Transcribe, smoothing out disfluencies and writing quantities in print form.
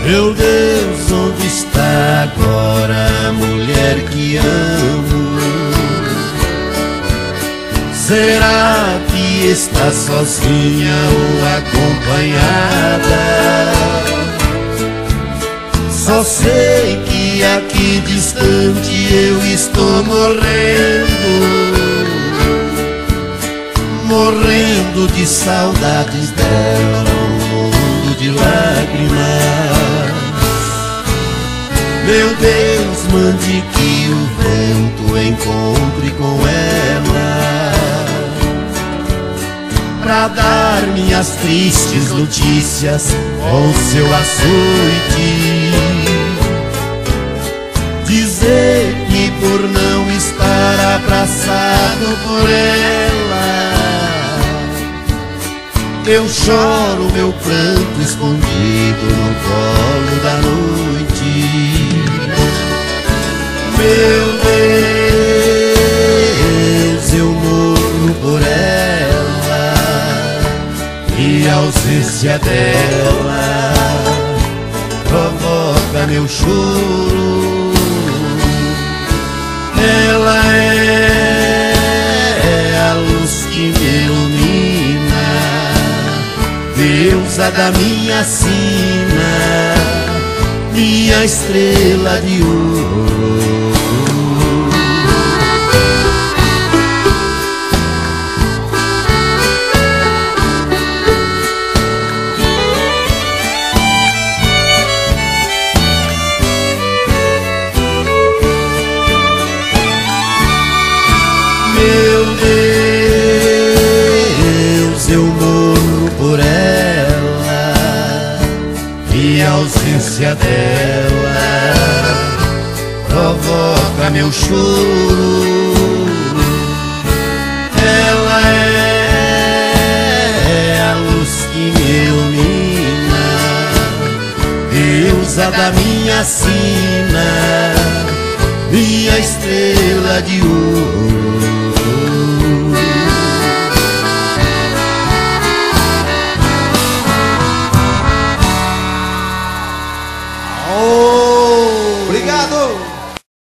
Meu Deus, onde está agora a mulher que amo? Será que está sozinha ou acompanhada? Só sei que aqui distante eu estou morrendo de saudades dela num mundo de lágrimas. Meu Deus, mande que o vento encontre com ela, pra dar minhas tristes notícias com seu açoite. Dizer que por não estar abraçado por ela, eu choro meu pranto escondido no colo da noite. Meu Deus, eu morro por ela, e a ausência dela provoca meu choro. Ela é a luz que me ilumina, deusa da minha sina, minha estrela de ouro. Meu Deus, eu morro por ela, e a ausência dela provoca meu choro. Ela é a luz que me ilumina, deusa da minha sina, minha estrela de ouro. Obrigado!